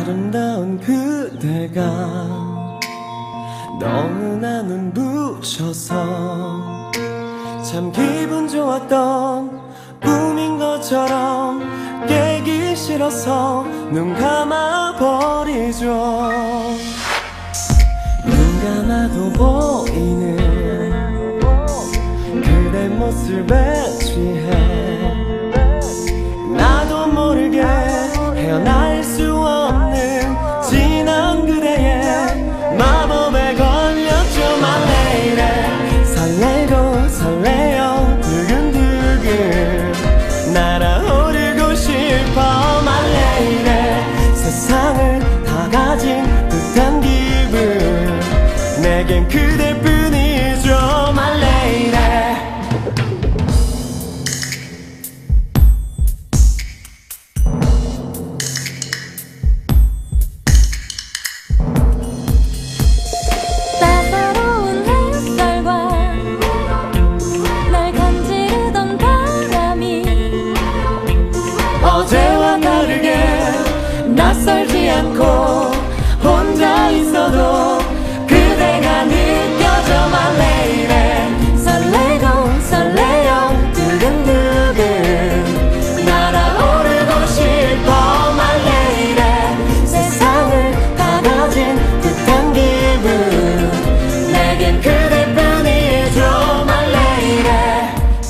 아름다운 그대가 너무나 눈부셔서 참 기분 좋았던 꿈인 것처럼 깨기 싫어서 눈 감아버리죠. 눈 감아도 보이는 그대 모습에 취해 나도 모르게 헤어날 수 없는 진한 그대의 마법에 걸렸죠. My lady 설레고 설레요 두근두근 날아오르고 싶어. My lady 세상을 다 가진 듯한 기분 내겐 그대뿐이죠. My lady 어제와 다르게 낯설지 않고 혼자 있어도 그대가 느껴져. My lady 설레고 설레요 두근두근 날아오르고 싶어. My lady 세상을 다 가진 듯한 기분 내겐 그대뿐이죠. My lady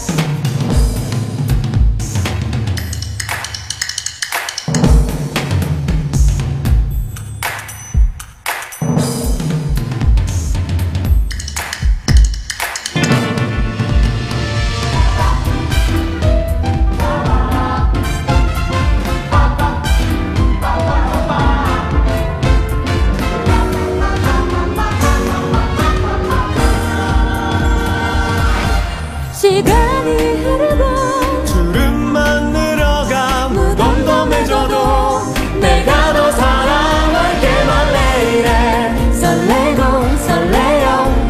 시간이 흐르고 주름만 늘어가 무덤도 맺어도 내가 너 사랑할게. My lady 설레고 설레요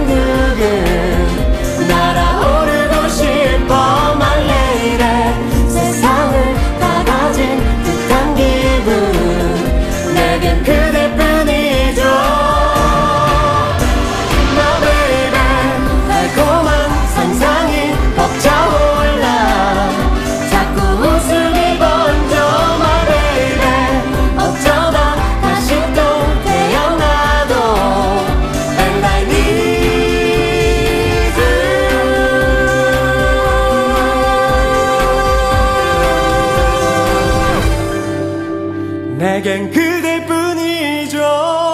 두근두근 날아오르고 싶어. My lady 세상을 다 가진 듯한 기분 내겐 그대뿐이죠. My baby 달콤한 상상이 벅차올라 자꾸 웃음이 번져. My baby 어쩌다 다시 또 태어나도 And I need you 내겐 그대뿐이죠.